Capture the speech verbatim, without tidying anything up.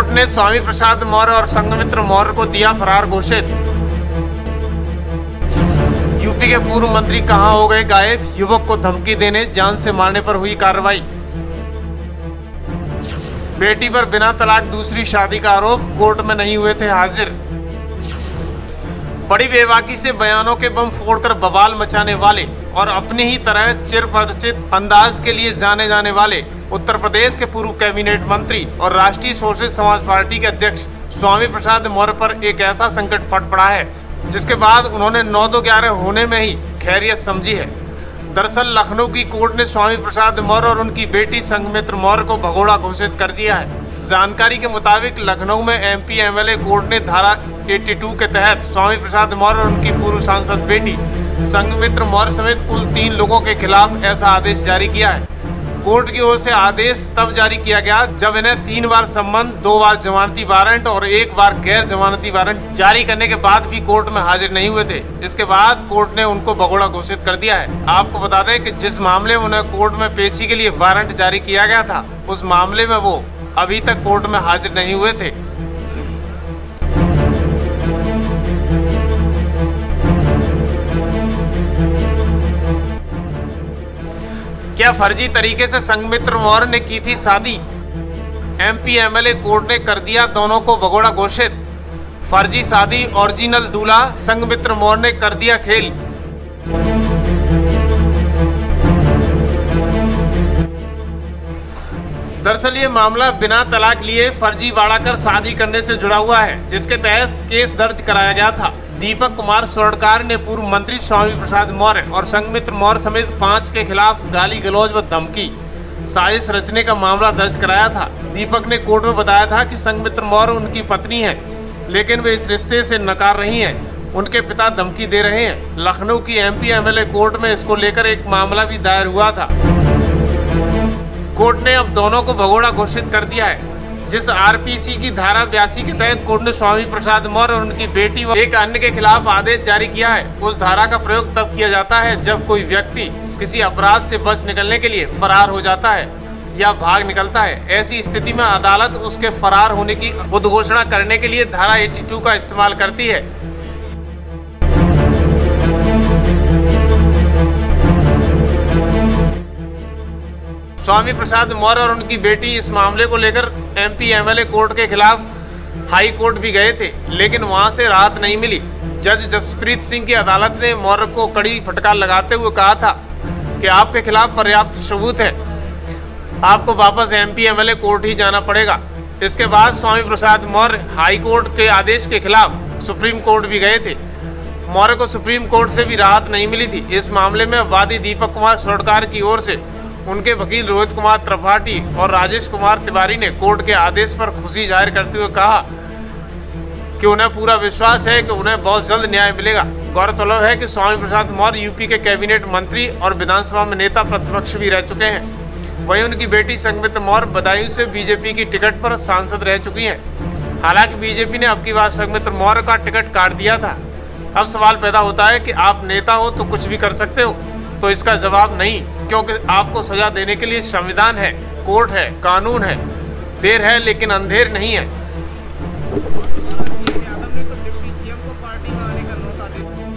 Court ने स्वामी प्रसाद मौर्य और संघमित्र मौर्य को दिया फरार घोषित। यूपी के पूर्व मंत्री कहां हो गए गायब, युवक को धमकी देने जान से मारने पर हुई कार्रवाई। बेटी पर बिना तलाक दूसरी शादी का आरोप, कोर्ट में नहीं हुए थे हाजिर। बड़ी बेबाकी से बयानों के बम फोड़कर बवाल मचाने वाले और अपनी ही तरह चिरपरिचित अंदाज के लिए जाने जाने वाले उत्तर प्रदेश के पूर्व कैबिनेट मंत्री और राष्ट्रीय सोशलिस्ट समाज पार्टी के अध्यक्ष स्वामी प्रसाद मौर्य पर एक ऐसा संकट फट पड़ा है जिसके बाद उन्होंने नौ दो ग्यारह होने में ही खैरियत समझी है। दरअसल लखनऊ की कोर्ट ने स्वामी प्रसाद मौर्य और उनकी बेटी संघमित्र मौर्य को भगोड़ा घोषित कर दिया है। जानकारी के मुताबिक लखनऊ में एमपी एमएलए कोर्ट ने धारा बयासी के तहत स्वामी प्रसाद मौर्य और उनकी पूर्व सांसद बेटी संघमित्र मौर्य समेत कुल तीन लोगों के खिलाफ ऐसा आदेश जारी किया है। कोर्ट की ओर से आदेश तब जारी किया गया जब इन्हें तीन बार संबंध, दो बार जमानती वारंट और एक बार गैर जमानती वारंट जारी करने के बाद भी कोर्ट में हाजिर नहीं हुए थे। इसके बाद कोर्ट ने उनको भगोड़ा घोषित कर दिया है। आपको बता दें कि जिस मामले में उन्हें कोर्ट में पेशी के लिए वारंट जारी किया गया था, उस मामले में वो अभी तक कोर्ट में हाजिर नहीं हुए थे। क्या फर्जी तरीके से संघमित्र मौर्य ने की थी शादी? एमपी एमएलए कोर्ट ने कर दिया दोनों को भगोड़ा घोषित। फर्जी शादी, ओरिजिनल दूल्हा संघमित्र मौर्य ने कर दिया खेल। दरअसल ये मामला बिना तलाक लिए फर्जी बाड़ा कर शादी करने से जुड़ा हुआ है, जिसके तहत केस दर्ज कराया गया था। दीपक कुमार स्वर्णकार ने पूर्व मंत्री स्वामी प्रसाद मौर्य और संघमित्र मौर्य समेत पांच के खिलाफ गाली गलौज व धमकी साजिश रचने का मामला दर्ज कराया था। दीपक ने कोर्ट में बताया था कि संघमित्र मौर्य उनकी पत्नी है, लेकिन वे इस रिश्ते से नकार रही हैं। उनके पिता धमकी दे रहे हैं। लखनऊ की एमपी एमएलए कोर्ट में इसको लेकर एक मामला भी दायर हुआ था। कोर्ट ने अब दोनों को भगोड़ा घोषित कर दिया है। जिस आरपीसी की धारा बयासी के तहत कोर्ट ने स्वामी प्रसाद मौर्य और उनकी बेटी व एक अन्य के खिलाफ आदेश जारी किया है, उस धारा का प्रयोग तब किया जाता है जब कोई व्यक्ति किसी अपराध से बच निकलने के लिए फरार हो जाता है या भाग निकलता है। ऐसी स्थिति में अदालत उसके फरार होने की उद्घोषणा करने के लिए धारा बयासी का इस्तेमाल करती है। स्वामी प्रसाद मौर्य और उनकी बेटी इस मामले को लेकर एमपी एमएलए कोर्ट के खिलाफ हाई कोर्ट भी गए थे, लेकिन वहां से राहत नहीं मिली। जज जसप्रीत सिंह की अदालत ने मौर्य को कड़ी फटकार लगाते हुए कहा था कि आपके खिलाफ पर्याप्त सबूत है, आपको वापस एमपी एमएलए कोर्ट ही जाना पड़ेगा। इसके बाद स्वामी प्रसाद मौर्य हाई कोर्ट के आदेश के खिलाफ सुप्रीम कोर्ट भी गए थे। मौर्य को सुप्रीम कोर्ट से भी राहत नहीं मिली थी। इस मामले में वादी दीपक कुमार स्वर्णकार की ओर से उनके वकील रोहित कुमार त्रिपाठी और राजेश कुमार तिवारी ने कोर्ट के आदेश पर खुशी जाहिर करते हुए कहा कि उन्हें पूरा विश्वास है कि उन्हें बहुत जल्द न्याय मिलेगा। गौरतलब है कि स्वामी प्रसाद मौर्य यूपी के कैबिनेट मंत्री और विधानसभा में नेता प्रतिपक्ष भी रह चुके हैं। वहीं उनकी बेटी संघमित्र मौर्य बदायूं से बीजेपी की टिकट पर सांसद रह चुकी हैं। हालांकि बीजेपी ने अब की बार संघमित्र मौर्य का टिकट काट दिया था। अब सवाल पैदा होता है कि आप नेता हो तो कुछ भी कर सकते हो, तो इसका जवाब नहीं, क्योंकि आपको सजा देने के लिए संविधान है, कोर्ट है, कानून है। देर है लेकिन अंधेर नहीं है।